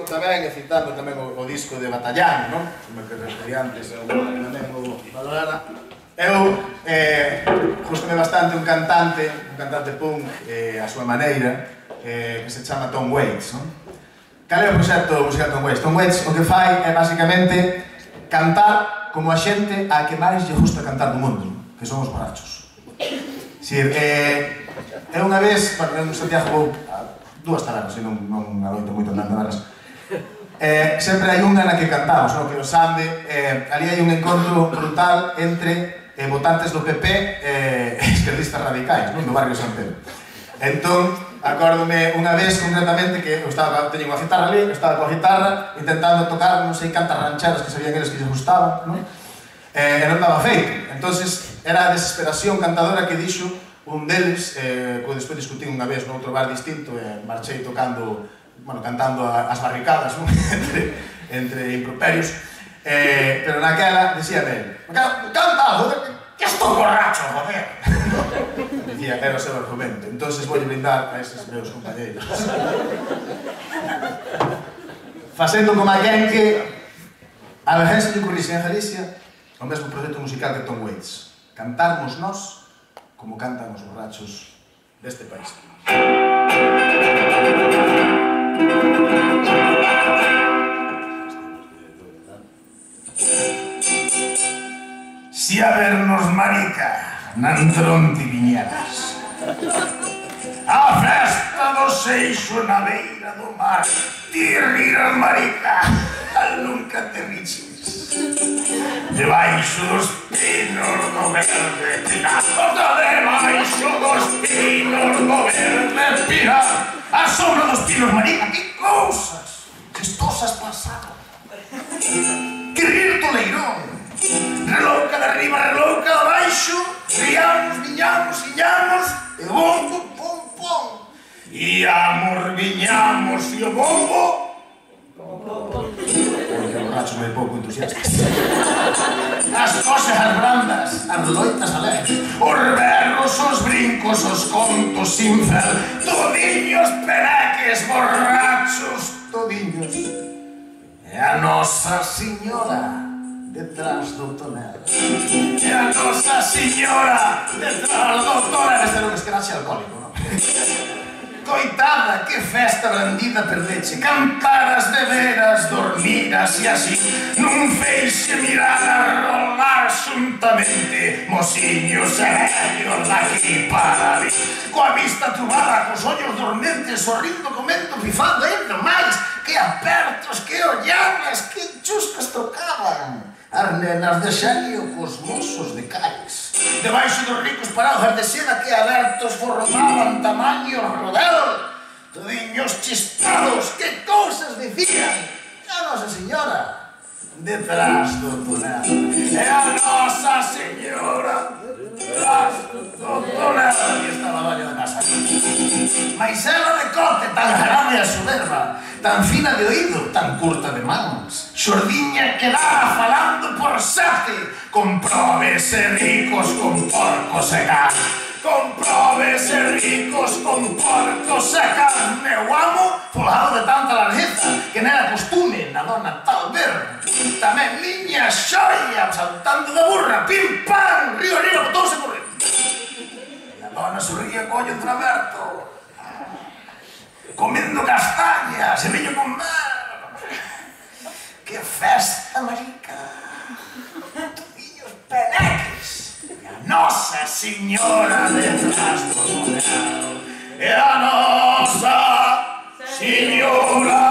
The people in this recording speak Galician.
disco tamén, e citando tamén o disco de Batallán, non? Como que referí antes, tamén o valorara. Eu gustame bastante un cantante punk a súa maneira, que se chama Tom Waits, non? Cal é o proxecto musical Tom Waits? Tom Waits o que fai é basicamente cantar como a xente a que máis lle gusta cantar do mundo, que son os borrachos. Eu unha vez, en Santiago vou a 2 tabernas, e non adoito moito andando tabernas. Sempre hai unha na que cantamos, que o Sande, ali hai un encontro brutal entre votantes do PP e esquerdistas radicais, do barrio San Pedro. Entón, acórdome unha vez concretamente que eu teño unha guitarra ali, eu estaba coa guitarra intentando tocar non sei cantas rancheras que sabían eles que lles gustaban, e non daba feito. Entonces, era a desesperación cantadora que dixo un deles, que despois discutín unha vez noutro bar distinto e marchei tocando, cantando as barricadas entre improperios, pero naquela dicía del canta, joder, que estou borracho, joder. Dicía, era o seu argumento. Entonces vou brindar a eses meus compañeiros. Facendo como alguén que a vejez se lle ocurrise en Galicia o mesmo proxecto musical que Tom Waits. Cantarmos nós como cantan os borrachos deste país. Si a vernos, marica, nantron ti viñeras. A festa do Seixo na beira do mar. Ti riras, marica, nunca te riches. Debaixo dos pinos do verde pinar. Debaixo dos pinos do verde pinar. A sombra dos pinos, marica, que cousas chistosas pasaron. Que rir toleirón. Relouca de arriba, relouca de abaixo. Riamos, viñamos, e bombo, pom, pom. Iamos, viñamos, e o bombo. Porque o borracho moi pouco entusiastas. As cosas as brandas, as loitas alegres, os berros, os brincos, os contos sin fel, todiños pereques, borrachos, todiños. E a Nosa Señora detrás do tonel. E a Nosa Señora detrás do tonel. Este era un escrache alcohólico, non? Coitada, que festa brandida perdeche. Cantaras de veras, dormiras e así nun feixe mirar a rolar xuntamente mociños e vellos daqui para ali, coa vista tubada, cos ollos dormentes, sorrindo, comendo, pifando, ainda máis, que apertos, que olladas, que chuscas tocaban as nenas de xenio cos mozos de cais. Debaixo dos ricos parados de seda que abertos formaban tamaño rodel, todiños chispados, que cousas dicían. A Nosa Señora detrás do tonel. E a Nosa Señora detrás do tonel. Aquí estaba a doña da casa. Mais ela de corte tan grave a soberba, tan fina de oído, tan curta de mans, xordiña que daba falando por sete, compróbese ricos con porcos e carne. Compróbese ricos con porcos e carne. Meu amo, folgado de tanta largueza, que non era costume na dona tal ver. Tamén miña xoia, saltando da burra, pim pam, río arriba, botouse por río. E a dona sorría collo traberto, comendo castañas, e viño con mar. Que festa, marica! Todiños peneques! E a Nosa Señora detrás do tonel. E a Nosa Señora